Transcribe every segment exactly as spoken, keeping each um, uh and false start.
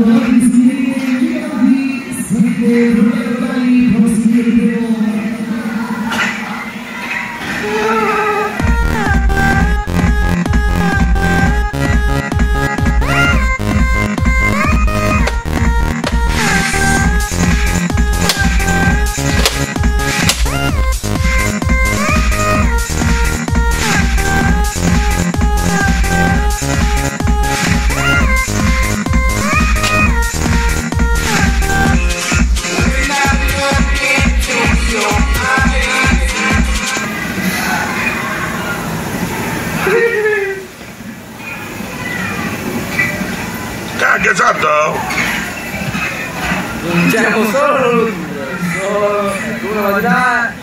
Cacchio santo! Non siamo solo solo tu non vai.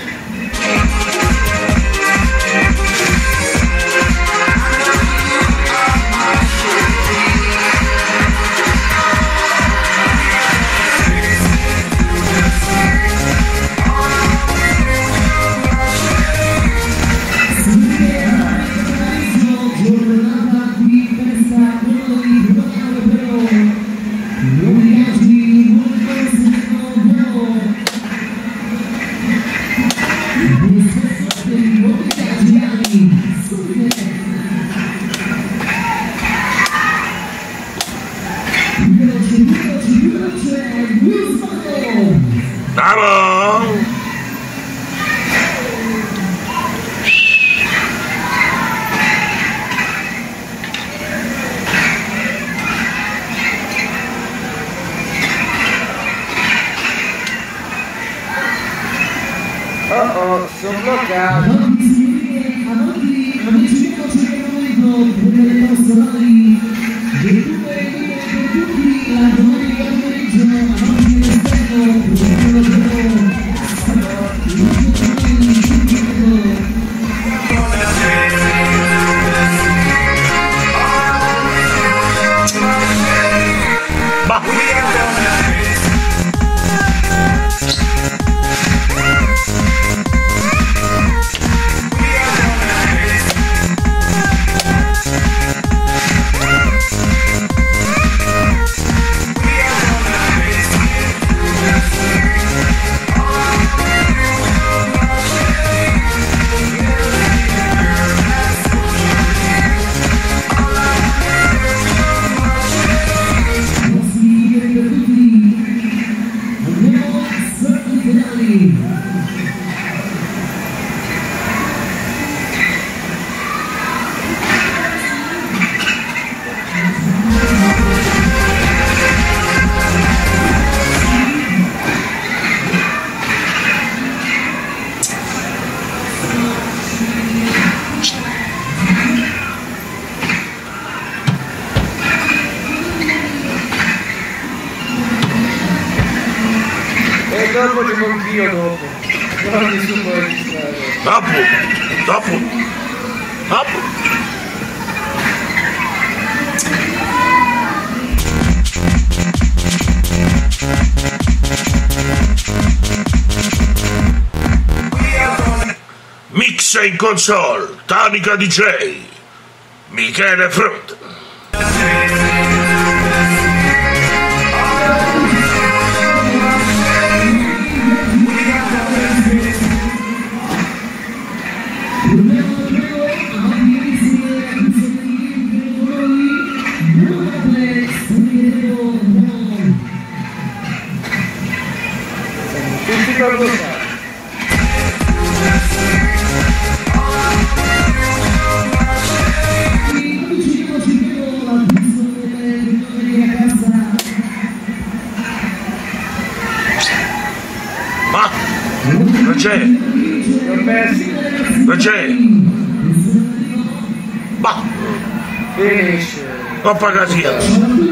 Bravo! Oh oh, sono bloccato. E dopo ci conch'io dopo. Non nessuno può registrare. Dopo! Dopo! Dopo! Mixa in console, Tanica D J, Michele Frut. Tutti per lo Ma non c'è, non c'è, ma finisce. Coppa Casia.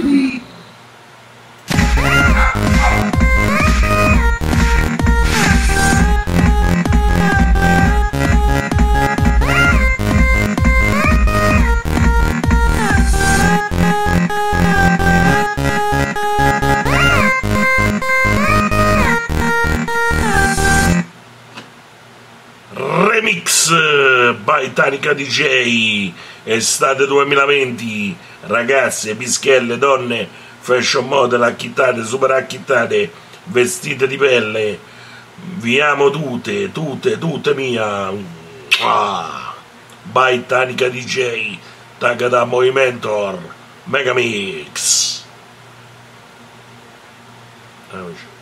Remix by Tanica D J, estate duemilaventi, ragazze, pischelle, donne, fashion model accittate, super accittate, vestite di pelle, vi amo tutte, tutte, tutte mia. Ah. By Tanica D J, Tagada Movimentor, Megamix. Ah,